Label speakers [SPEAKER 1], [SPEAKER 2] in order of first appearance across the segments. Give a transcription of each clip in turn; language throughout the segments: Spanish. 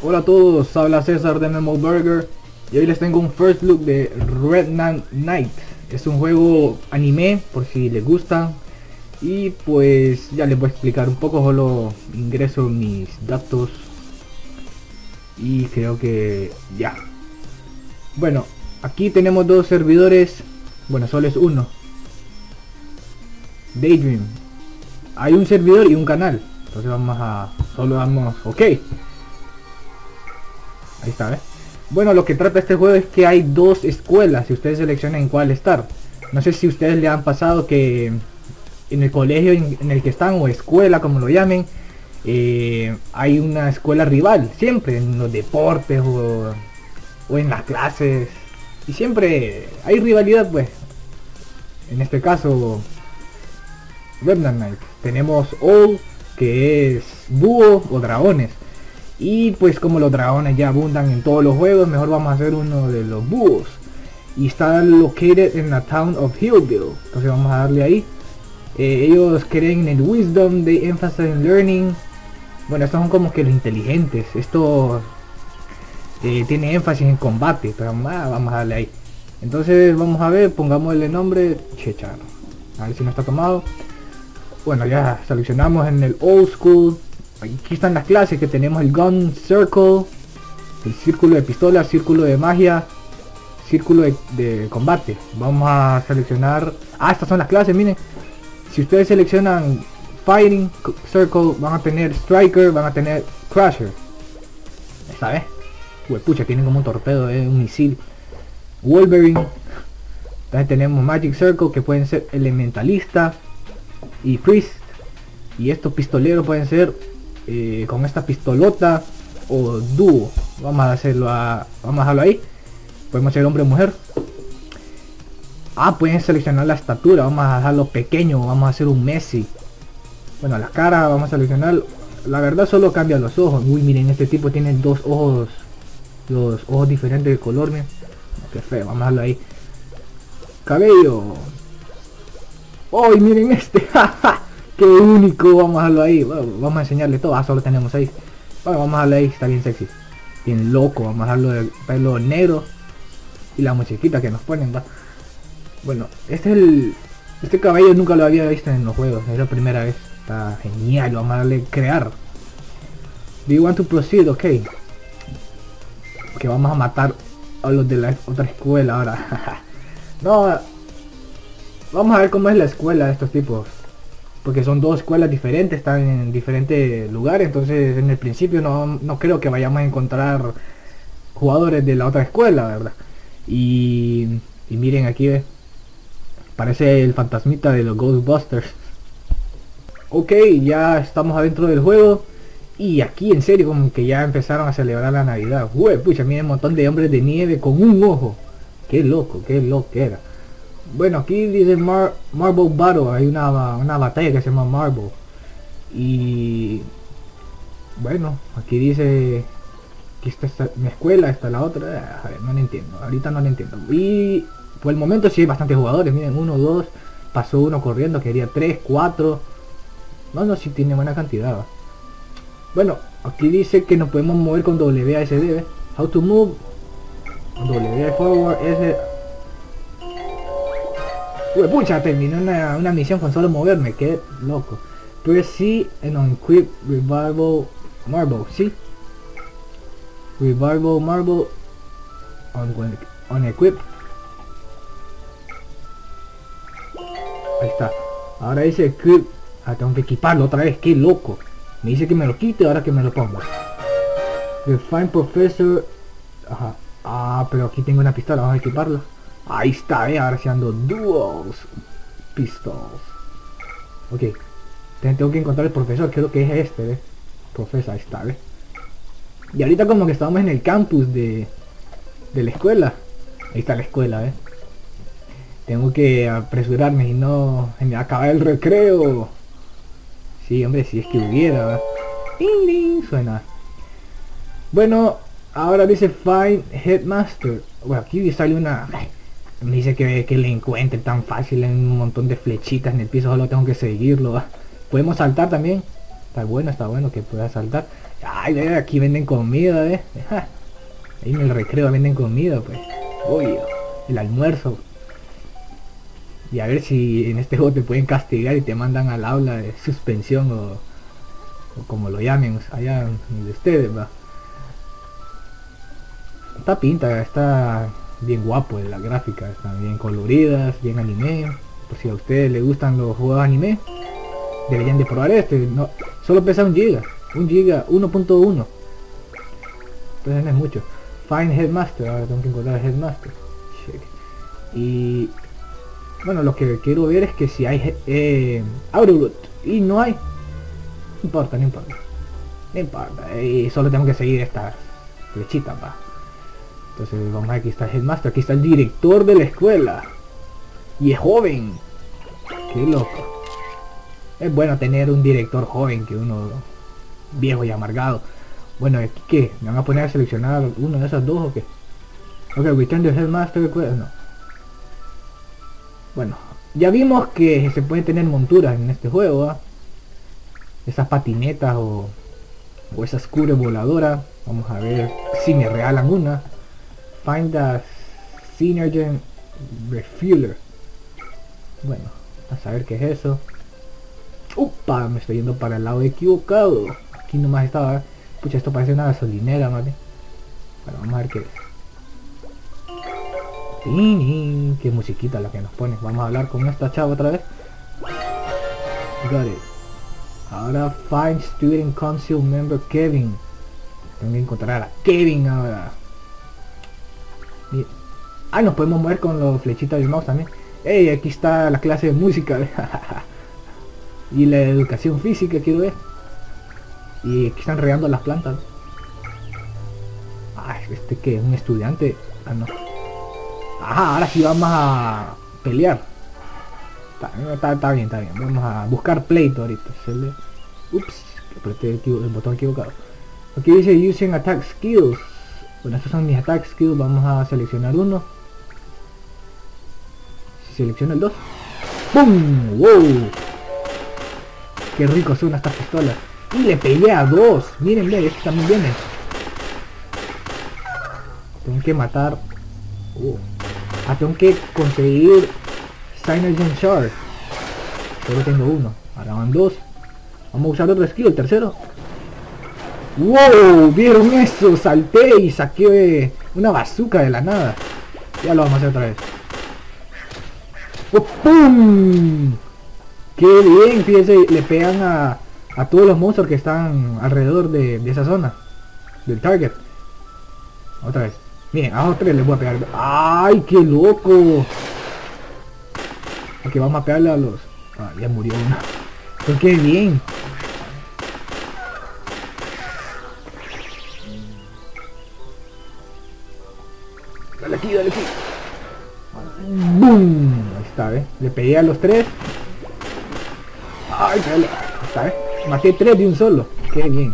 [SPEAKER 1] Hola a todos, habla César de Memo Burger y hoy les tengo un first look de Redman Knight. Es un juego anime por si les gusta y pues ya les voy a explicar un poco. Solo ingreso mis datos y creo que ya. Bueno, aquí tenemos dos servidores, bueno, solo es uno. Daydream. Hay un servidor y un canal, entonces ok. Ahí está, ¿ves? Bueno, lo que trata este juego es que hay dos escuelas y ustedes seleccionan en cuál estar. No sé si ustedes le han pasado que en el colegio en el que están, o escuela como lo llamen, hay una escuela rival, siempre en los deportes o en las clases. Y siempre hay rivalidad, pues. En este caso, Redman Knight. Tenemos Owl, que es búho o dragones. Y pues como los dragones ya abundan en todos los juegos, mejor vamos a hacer uno de los búhos. Y está located in the town of Hillville. Entonces vamos a darle ahí. Ellos creen en el wisdom, they emphasize in learning. Bueno, estos son como que los inteligentes. Esto tiene énfasis en combate, pero vamos a darle ahí. Entonces vamos a ver, pongámosle nombre Chechar. A ver si no está tomado. Bueno, ya seleccionamos en el old school. Aquí están las clases que tenemos: el gun circle, el círculo de pistola, círculo de magia, círculo de combate. Vamos a seleccionar, estas son las clases. Miren, si ustedes seleccionan fighting circle, van a tener striker, van a tener crusher. Esta vez, pucha, tienen como un torpedo, un misil. Wolverine. Entonces tenemos magic circle, que pueden ser elementalista y priest. Y estos pistoleros pueden ser con esta pistolota o dúo. Vamos a dejarlo ahí. Podemos ser hombre o mujer. Pueden seleccionar la estatura. Vamos a dejarlo pequeño. Vamos a hacer un Messi. Bueno, la cara vamos a seleccionar. La verdad solo cambia los ojos. Uy, miren, este tipo tiene dos ojos diferentes de color. Miren. Qué feo, vamos a dejarlo ahí. Cabello. Uy, miren este. Qué único, vamos a dejarlo ahí. Bueno, vamos a enseñarle todo. Solo tenemos 6. Bueno, vamos a dejarlo ahí, está bien sexy. Bien loco, vamos a dejarlo de pelo negro. Y la musiquita que nos ponen, va. Bueno, este cabello nunca lo había visto en los juegos. Es la primera vez. Está genial, vamos a darle crear. Do you want to proceed? Ok. Que vamos a matar a los de la otra escuela ahora. No. Vamos a ver cómo es la escuela de estos tipos. Porque son dos escuelas diferentes, están en diferentes lugares. Entonces en el principio no creo que vayamos a encontrar jugadores de la otra escuela, ¿verdad? Y miren aquí, parece el fantasmita de los Ghostbusters. Ok, ya estamos adentro del juego. Y aquí en serio como que ya empezaron a celebrar la Navidad. Uy, pucha, miren, un montón de hombres de nieve con un ojo. Qué loco, qué loco era. Bueno, aquí dice Marble Battle. Hay una batalla que se llama Marble. Y bueno, aquí dice que esta está mi escuela, esta la otra. A ver, no lo entiendo, ahorita no lo entiendo. Y por el momento sí hay bastantes jugadores. Miren, 1, 2. Pasó uno corriendo, quería 3, 4. No, sí tiene buena cantidad. Bueno, aquí dice que nos podemos mover con WASD, ¿ves? How to move. W forward, S. Uy, pucha, terminé una misión con solo moverme, qué loco. Press C and on equip revival marble, ¿sí? Revival marble on equip. Ahí está. Ahora dice equip. Tengo que equiparlo otra vez, qué loco. Me dice que me lo quite, ahora que me lo pongo. Refine Professor. Ajá. Pero aquí tengo una pistola, vamos a equiparla. Ahí está, ahora sí ando duals pistols. Ok, tengo que encontrar el profesor, creo que es este, Profesor, ahí está, Y ahorita como que estamos en el campus de la escuela. Ahí está la escuela, Tengo que apresurarme y no se me acaba el recreo. Sí, hombre, si es que hubiera, Ding, ding, suena. Bueno, ahora dice Find Headmaster. Bueno, aquí sale una. Me dice que le encuentre tan fácil en un montón de flechitas en el piso, solo tengo que seguirlo. Podemos saltar también. Está bueno que pueda saltar. Ay, ve, aquí venden comida, ja. Ahí en el recreo venden comida, pues. Uy, el almuerzo. Y a ver si en este juego te pueden castigar y te mandan al aula de suspensión o como lo llamen allá de ustedes, va. Esta pinta, está bien guapo la gráfica, están bien coloridas, bien anime. Por si a ustedes les gustan los juegos anime, deberían de probar este. No, solo pesa 1 giga, 1.1. Entonces no es mucho. Find Headmaster, ahora tengo que encontrar Headmaster. Check. Y bueno, lo que quiero ver es que si hay Autoroot y no hay. No importa, no importa. No importa. Y solo tengo que seguir estas flechitas, va. Entonces vamos a ver, aquí está el Headmaster, aquí está el director de la escuela. Y es joven. Qué loco. Es bueno tener un director joven que uno viejo y amargado. Bueno, ¿aquí qué? ¿Me van a poner a seleccionar uno de esos dos o qué? Ok, return the Headmaster request. No. Bueno, ya vimos que se pueden tener monturas en este juego, ¿eh? Esas patinetas o esas cubres voladoras. Vamos a ver si me regalan una. Find the Synergen Refueler. Bueno, a ver qué es eso. Upa, me estoy yendo para el lado equivocado. Aquí nomás estaba. Pucha, esto parece una gasolinera, ¿vale? Bueno, vamos a ver qué es. Qué musiquita la que nos pone. Vamos a hablar con esta chava otra vez. Got it. Ahora find student council member Kevin. Tengo que encontrar a Kevin ahora. Ah, nos podemos mover con los flechitas del mouse también. Hey, aquí está la clase de música. Y la educación física quiero ver. Y aquí están regando las plantas. Ah, este que es un estudiante. Ah, no. Ajá, ahora sí vamos a pelear. Está bien, está bien. Vamos a buscar pleito ahorita. Ups, apreté el botón equivocado. Aquí dice using attack skills. Bueno, estos son mis attack skills. Vamos a seleccionar uno. Si selecciono el 2. ¡Pum! ¡Wow! Qué rico suena esta pistola. Y le pegué a 2. Miren, miren, este también viene. Tengo que matar. Tengo que conseguir Synergen Shard. Solo tengo uno. Ahora van 2. Vamos a usar otro skill, el tercero. ¡Wow! ¿Vieron eso? Salté y saqué una bazooka de la nada. Ya lo vamos a hacer otra vez. ¡Pum! ¡Qué bien! Fíjense, le pegan a todos los monstruos que están alrededor de esa zona. Del target. Otra vez. Miren, a los 3 les voy a pegar. ¡Ay, qué loco! Ok, vamos a pegarle a los... Ah, ya murió una. Pero qué bien. Dale aquí, dale aquí. ¡Bum! Ahí está, ¿eh? Le pegué a los 3. ¡Ay, ahí está, ¿eh? Maté 3 de un solo. ¡Qué bien!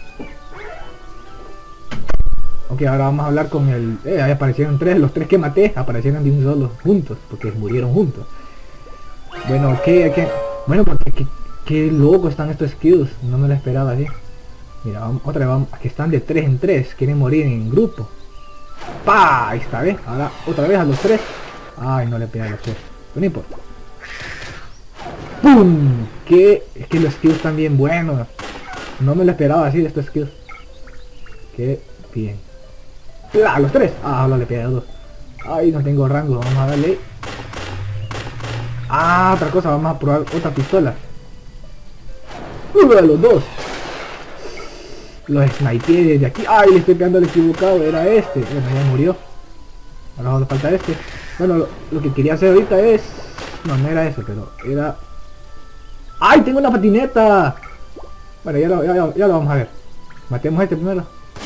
[SPEAKER 1] Ok, ahora vamos a hablar con el... ahí aparecieron 3. Los 3 que maté aparecieron de un solo. Juntos. Porque murieron juntos. Bueno, ok. Bueno, porque qué loco están estos skills. No me lo esperaba así. Mira, vamos, otra vez vamos. Aquí están de 3 en 3. Quieren morir en grupo. ¡Pah! Ahí está, ¿ves? Ahora otra vez a los 3. Ay, no le pegué a los 3. Pero no importa. ¡Pum! Es que los skills están bien buenos. No me lo esperaba así de estos skills. Qué bien. ¡Plah! Los 3. Ah, ahora le pegué a 2. Ay, no tengo rango. Vamos a darle. Ah, otra cosa. Vamos a probar otra pistola. A los 2. Los snipeé desde aquí. Ay, le estoy pegando al equivocado. Era este. Bueno, ya murió. Ahora solo falta este. Bueno, lo que quería hacer ahorita es... No, no era eso, pero era... ¡Ay, tengo una patineta! Bueno, ya lo vamos a ver. Matemos este primero.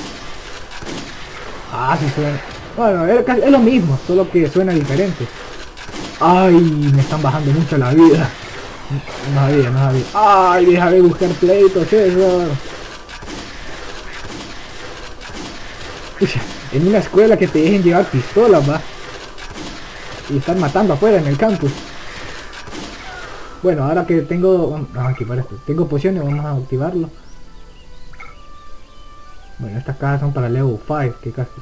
[SPEAKER 1] Ah, sí suena. Bueno, es lo mismo, solo que suena diferente. ¡Ay! Me están bajando mucho la vida. No sabía. ¡Ay! Déjame buscar pleitos, César. En una escuela que te dejen llevar pistolas, va. Y están matando afuera en el campus. Bueno, ahora que tengo... Vamos a equipar esto. Tengo pociones, vamos a activarlo. Bueno, estas cajas son para level 5, qué caso.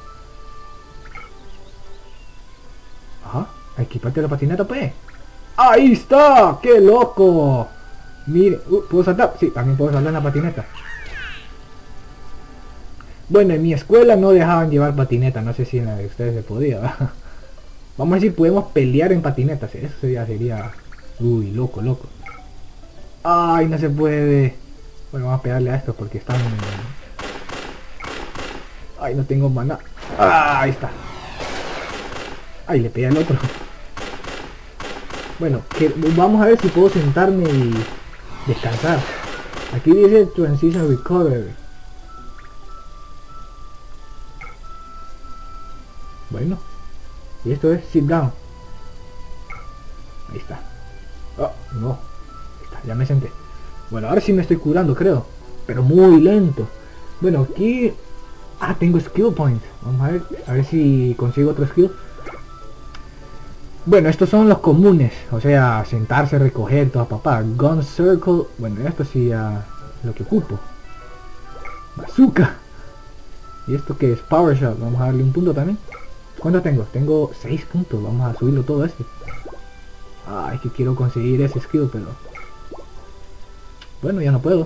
[SPEAKER 1] Ajá, equiparte la patineta pues. ¡Ahí está! ¡Qué loco! Mire, ¿puedo saltar? Sí, también puedo saltar en la patineta. Bueno, en mi escuela no dejaban llevar patineta, no sé si en la de ustedes se podía, ¿verdad? Vamos a ver si podemos pelear en patinetas, eso ya sería... Uy, loco, loco. Ay, no se puede. Bueno, vamos a pegarle a estos porque están... Ay, no tengo maná. Ah, ahí está. Ay, le pegué al otro. Bueno, vamos a ver si puedo sentarme y descansar. Aquí dice Transition Recovery. Bueno, y esto es Sit Down. Ahí está. Oh, no. Ahí está, ya me senté. Bueno, ahora sí me estoy curando, creo. Pero muy lento. Bueno, aquí... Ah, tengo skill points. Vamos a ver si consigo otro skill. Bueno, estos son los comunes. O sea, sentarse, recoger, toda papá. Gun Circle. Bueno, esto sí ya lo que ocupo. Bazooka. ¿Y esto que es? Power Shot. Vamos a darle un punto también. ¿Cuánto tengo? Tengo 6 puntos. Vamos a subirlo todo este. Ah, es que quiero conseguir ese skill, pero... Bueno, ya no puedo.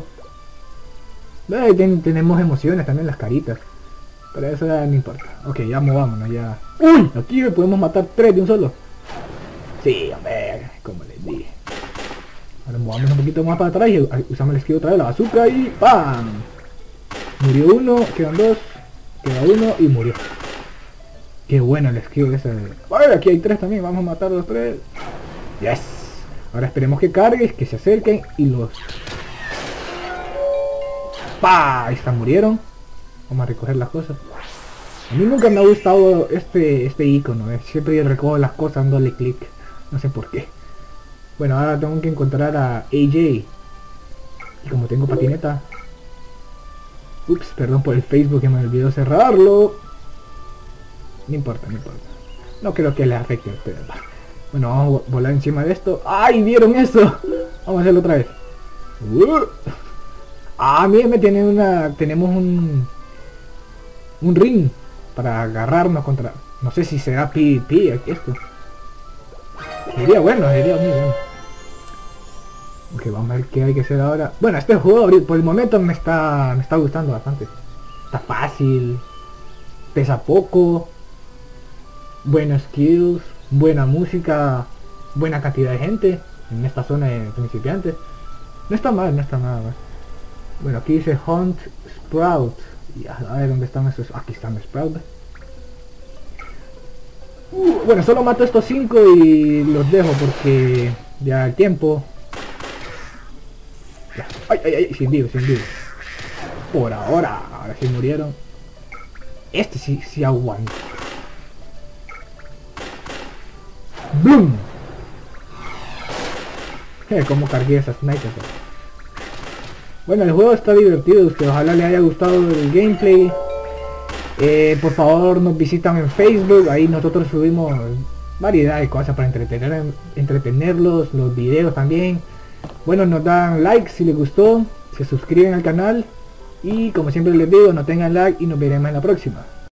[SPEAKER 1] Tenemos emociones también, las caritas. Pero eso ya no importa. Ok, ya movámonos, ya. ¡Uy! Aquí podemos matar 3 de un solo. Sí, hombre, como les dije. Ahora movamos un poquito más para atrás y usamos el esquivo otra vez, la bazooka y ¡pam! Murió uno, quedan 2, queda uno y murió. Qué bueno el esquivo ese. Vale, aquí hay 3 también, vamos a matar a los 3. Yes. Ahora esperemos que cargues, que se acerquen y los... ¡Pah! Ahí están, murieron. Vamos a recoger las cosas. A mí nunca me ha gustado este icono, siempre recojo las cosas dándole clic. No sé por qué. Bueno, ahora tengo que encontrar a AJ. Y como tengo patineta... Ups, perdón por el Facebook que me olvidó cerrarlo. No importa, no importa. No creo que le afecte a ustedes. Bueno, vamos a volar encima de esto. ¡Ay! ¿Vieron eso? Vamos a hacerlo otra vez. Ah, miren, tenemos un ring para agarrarnos contra... No sé si será PvP esto. Sería bueno, sería muy bueno. Ok, vamos a ver qué hay que hacer ahora. Bueno, este juego por el momento me está gustando bastante. Está fácil. Pesa poco. Buenos skills. Buena música. Buena cantidad de gente en esta zona de principiantes. No está mal, no está nada mal. Bueno, aquí dice Hunt Sprout. Y a ver dónde están esos. Aquí están Sprout. Bueno, solo mato estos 5 y los dejo porque ya el tiempo. Ya. Ay, ay, ay, sin vivo, sin vivo. Por ahora sí murieron. Este sí aguanta. ¡Boom! Cómo cargué esas snipers. Bueno, el juego está divertido, ojalá le haya gustado el gameplay. Por favor nos visitan en Facebook, ahí nosotros subimos variedad de cosas para entretenerlos, los videos también. Bueno, nos dan like si les gustó, se suscriben al canal y como siempre les digo, no tengan like y nos veremos en la próxima.